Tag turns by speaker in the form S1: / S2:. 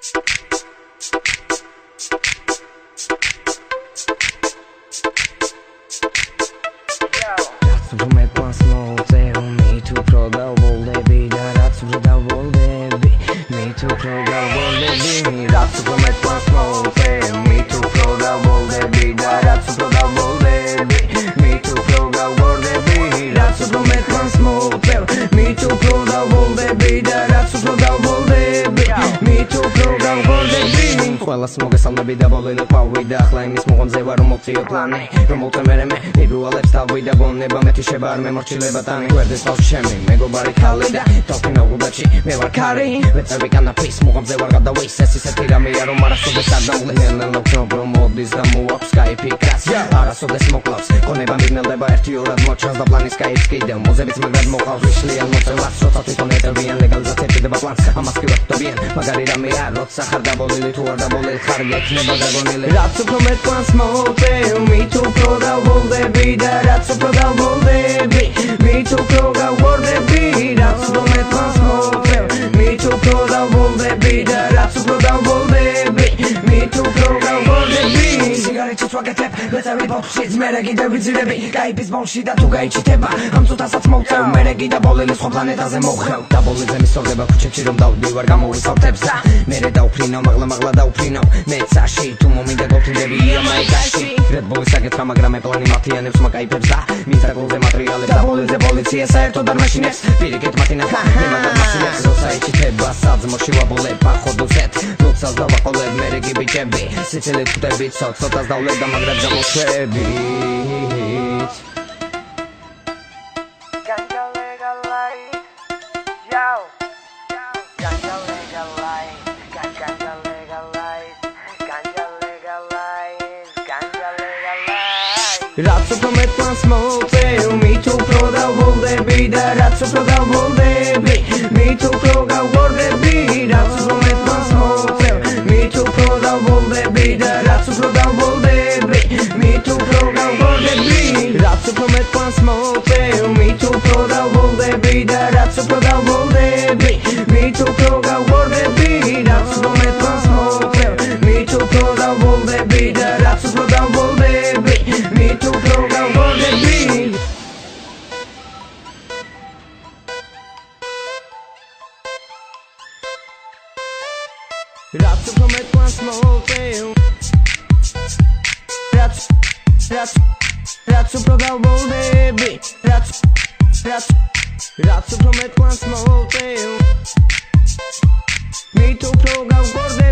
S1: Promet pan smote, me to prodał baby, raz prodał baby, me to prodał baby, raz promet pan smote, me to prodał baby, raz prodał baby, me to prodał baby, raz promet pan smote, me to prodał baby, raz prodał baby, me to prodał baby. Хвала смога сам на бида болили павида хлайми смогом зевару мопцио плане промоута мереме ибуалებს თავიდა გონება მეტი შებარმე მორჩილება ტანი გვერდეს თავს ჩემი მეგობარი ქალიდა თავს ნაუგუდაჩი მე ვარ ქარი ვეწევი კანაფის მოგამ ზევარ გადავის ეს ისეთი რამეა რომ არასოდეს არ დამვლე ნელ-ნელ ვცნობ რომ მოდის და მოაქვს კაიფიკას არასოდეს მოკლავს გონება მიგნელდება ერთი ორად მოჩანს და პლანის კაიფს კიდევ მოზებიც მაგრად მოყავს ვიშლიან მოწევას როცა თვითონ ეტევიან ლეგალიზაციად ჭირდება პლანს ამას კი ვახტობიან მაგარი რამეა როცა ხარ დაბოლილი თუ არ დაბოლილი ხარ გექნება დაგონილი რაც უფრო მეტ პლანს მოვწევ me to prodał baby, raz prodał baby, me to prodał baby, raz promet pan smote, me to prodał baby, raz prodał baby, me to prodał baby. Sigarety człagatek, lecę podszedł, meregi da wydzireby, kajpis bąsi da tu gajciteba, am tu tasat smote, meregi da bolili scho planeta zemochał, da boli zemisordeba kuchepchi rom dał diwar gamowisal tepsa, mere da uprino, magla da uprino, mecashi, tu momide gotrindebi, amaikashi, Red Bull საკეთრა მაგრამ ეპლანი მათიანებს მაგაიფებს და მის დაგოლზე მატრიალებს და ბოლოზე პოლიცია საერთოდ არ მაშინებს პირიქით მათინახა მე მაგარ მაშინებს როცა ეჩითება საძმოში ვაბოლება ხოდუსეთ როცას დავაყოლებ მე რიგი ბიჭები სიცილით ხვდები ცოტას დავლებ და მაგრად გამოშვები
S2: Ganja legalize, yo. Ganja legalize, ganja legalize, ganja legalize, ganja legalize.
S1: Raz promet pan smote, me to prodał baby, raz prodał baby, me to prodał baby, raz promet pan smote, me to prodał baby, raz prodał baby, me to prodał baby, raz promet pan smote, me to prodał baby, raz prodał baby, me to prodał baby, raz promet pan smote, me to prodał baby, raz prodał baby, me to prodał baby. Raz promet pan smote, raz prodał baby, raz promet pan smote, me to prodał baby.